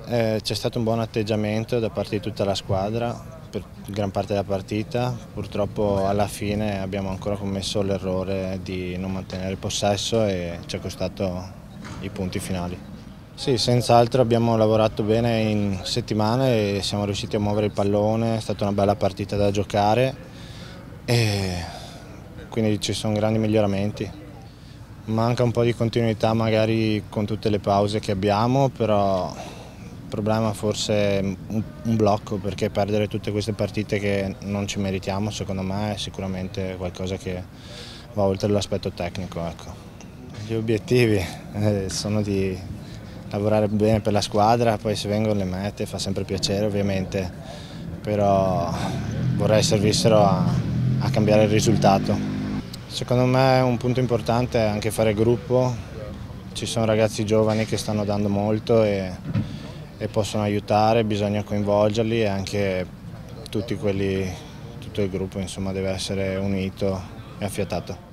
C'è stato un buon atteggiamento da parte di tutta la squadra per gran parte della partita. Purtroppo alla fine abbiamo ancora commesso l'errore di non mantenere il possesso e ci è costato i punti finali. Sì, senz'altro abbiamo lavorato bene in settimana e siamo riusciti a muovere il pallone, è stata una bella partita da giocare e quindi ci sono grandi miglioramenti. Manca un po' di continuità magari con tutte le pause che abbiamo, però il problema forse è un blocco, perché perdere tutte queste partite che non ci meritiamo secondo me è sicuramente qualcosa che va oltre l'aspetto tecnico. Ecco. Gli obiettivi sono di lavorare bene per la squadra, poi se vengono le mete fa sempre piacere ovviamente, però vorrei servissero a cambiare il risultato. Secondo me un punto importante è anche fare gruppo, ci sono ragazzi giovani che stanno dando molto e possono aiutare, bisogna coinvolgerli e anche tutto il gruppo insomma, deve essere unito e affiatato.